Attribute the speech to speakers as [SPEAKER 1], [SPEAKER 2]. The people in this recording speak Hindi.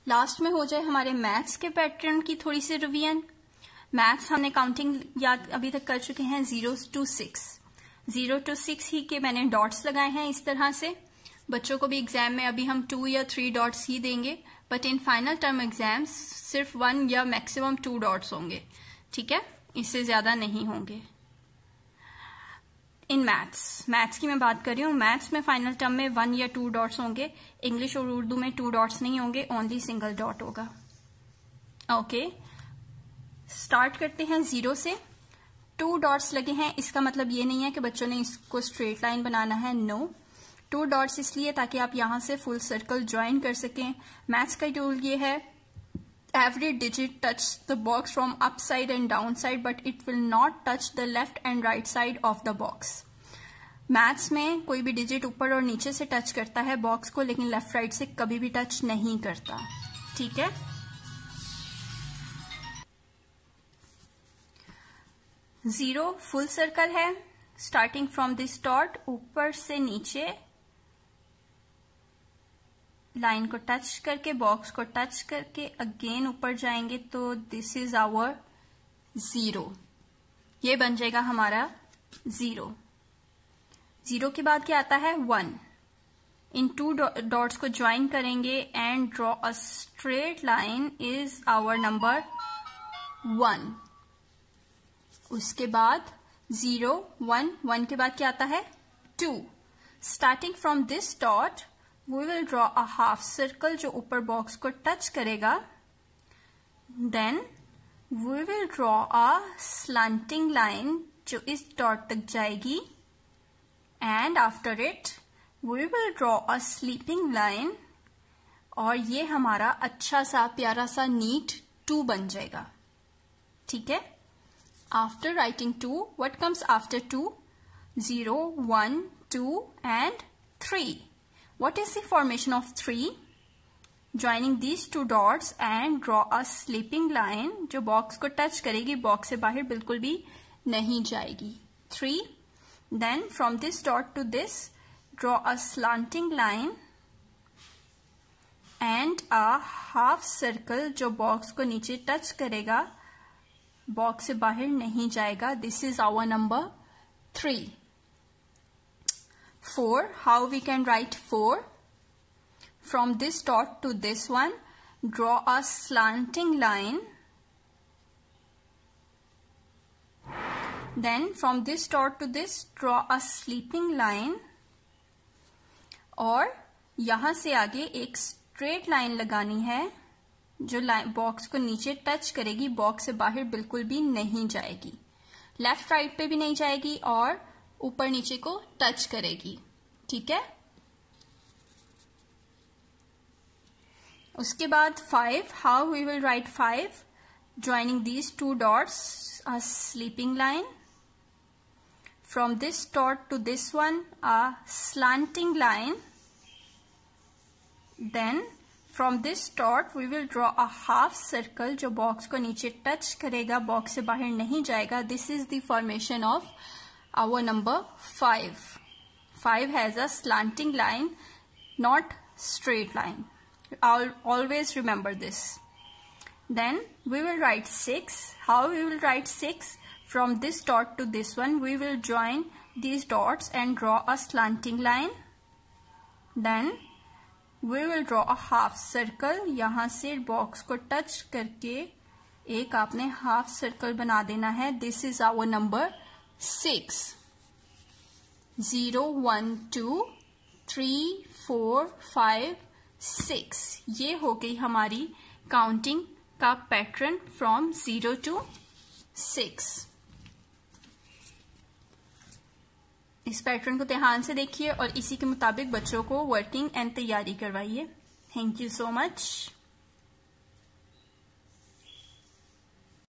[SPEAKER 1] लास्ट में हो जाए हमारे मैथ्स के पैटर्न की थोड़ी सी रिवीजन। मैथ्स हमने काउंटिंग याद अभी तक कर चुके हैं 0 to 6 ही के मैंने डॉट्स लगाए हैं इस तरह से। बच्चों को भी एग्जाम में अभी हम 2 या 3 डॉट्स ही देंगे, but in final term exams सिर्फ 1 या मैक्सिमम 2 डॉट्स होंगे, ठीक है, इससे ज्यादा नहीं होंगे। इन मैथ्स की मैं बात कर रही हूँ। मैथ्स में फाइनल टर्म में 1 या 2 डॉट्स होंगे। इंग्लिश और उर्दू में 2 डॉट्स नहीं होंगे, ओनली सिंगल डॉट होगा। ओके, स्टार्ट करते हैं 0 से। 2 डॉट्स लगे हैं, इसका मतलब ये नहीं है कि बच्चों ने इसको स्ट्रेट लाइन बनाना है, नो। 2 डॉट्स इसलिए ताकि आप यहां से फुल सर्कल ज्वाइन कर सकें। मैथ्स का रूल ये है, every digit touch the box from upside and downside, but it will not touch the left and right side of the box. Maths में कोई भी डिजिट ऊपर और नीचे से टच करता है बॉक्स को, लेकिन लेफ्ट राइट से कभी भी टच नहीं करता, ठीक है। जीरो फुल सर्कल है, स्टार्टिंग फ्रॉम दिस डॉट, ऊपर से नीचे लाइन को टच करके, बॉक्स को टच करके अगेन ऊपर जाएंगे, तो दिस इज आवर 0। ये बन जाएगा हमारा 0। 0 के बाद क्या आता है 1। इन 2 डॉट्स को ज्वाइन करेंगे and draw a straight line is our number 1। उसके बाद 0 1 1 के बाद क्या आता है 2। Starting from this dot we will draw a half circle जो ऊपर बॉक्स को टच करेगा, then we will draw a slanting line जो इस डॉट तक जाएगी, and after it we will draw a sleeping line, और ये हमारा अच्छा सा प्यारा सा नीट 2 बन जाएगा, ठीक है। After writing 2, what comes after 2? 0 1 2 and 3. What is the formation of 3? Joining these 2 dots and draw a sleeping line जो बॉक्स को टच करेगी, बॉक्स से बाहर बिल्कुल भी नहीं जाएगी, 3. Then from this dot to this draw a slanting line and a half circle जो बॉक्स को नीचे टच करेगा, बॉक्स से बाहर नहीं जाएगा, this is our number 3. 4, how we can write 4? From this dot to this one, draw a slanting line. Then from this dot to this, draw a sleeping line. और यहां से आगे एक स्ट्रेट लाइन लगानी है जो लाइन बॉक्स को नीचे टच करेगी, बॉक्स से बाहर बिल्कुल भी नहीं जाएगी, लेफ्ट राइट पे भी नहीं जाएगी और ऊपर नीचे को टच करेगी, ठीक है। उसके बाद 5, how we will write 5? Joining these 2 dots a sleeping line, from this dot to this one a slanting line, then from this dot we will draw a half circle जो बॉक्स को नीचे टच करेगा, बॉक्स से बाहर नहीं जाएगा, this is the formation of our number 5. 5 has a slanting line, not straight line. I'll always remember this. Then we will write 6. How we will write 6? From this dot to this one, we will join these dots and draw a slanting line. Then we will draw a half circle. यहाँ से बॉक्स को टच करके एक आपने हाफ सर्कल बना देना है, this is our number 6. 0 1 2 3 4 5 6, ये हो गई हमारी काउंटिंग का पैटर्न फ्रॉम 0 to 6। इस पैटर्न को ध्यान से देखिए और इसी के मुताबिक बच्चों को वर्किंग एंड तैयारी करवाइए। Thank you so much.